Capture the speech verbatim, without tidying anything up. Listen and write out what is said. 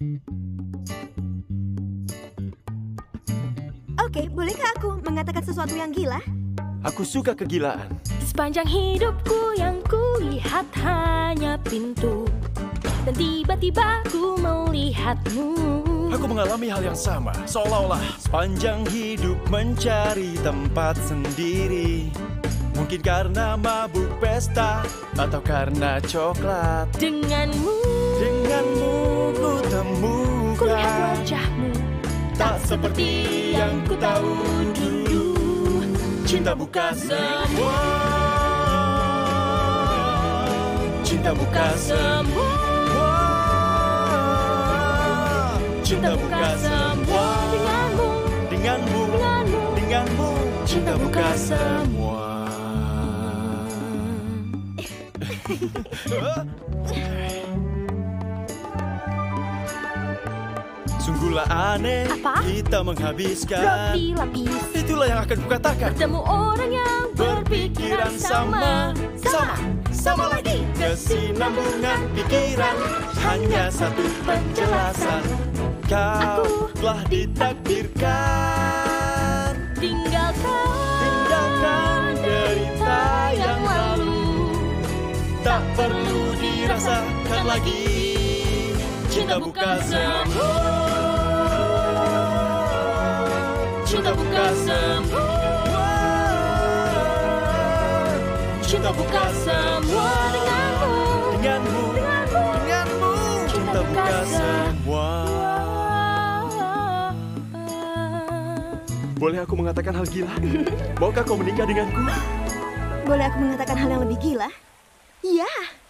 Oke, bolehkah aku mengatakan sesuatu yang gila? Aku suka kegilaan. Sepanjang hidupku yang kulihat hanya pintu, dan tiba-tiba ku melihatmu. Aku mengalami hal yang sama, seolah-olah sepanjang hidup mencari tempat sendiri. Mungkin karena mabuk pesta, atau karena coklat. Denganmu, Denganmu ku temukan kulihat wajahmu tak seperti yang ku tahu dulu. Cinta buka semua, cinta buka semua, cinta buka semua. Denganmu, Denganmu, denganmu, denganmu, cinta buka semua. Sungguhlah aneh, Apa? kita menghabiskan. roti lapis. Itulah yang akan kukatakan. Bertemu orang yang berpikiran sama. sama, sama lagi. Kesinambungan pikiran, hanya satu penjelasan. Kau Aku telah ditakdirkan. Tinggalkan, Tinggalkan derita yang lalu, tak perlu dirasakan lagi. Cinta buka semua, cinta buka semua, cinta buka semua. denganmu, Denganmu, denganmu, denganmu, cinta buka semua. Boleh aku mengatakan hal gila? Maukah kau menikah denganku? Boleh aku mengatakan hal yang lebih gila? Ya.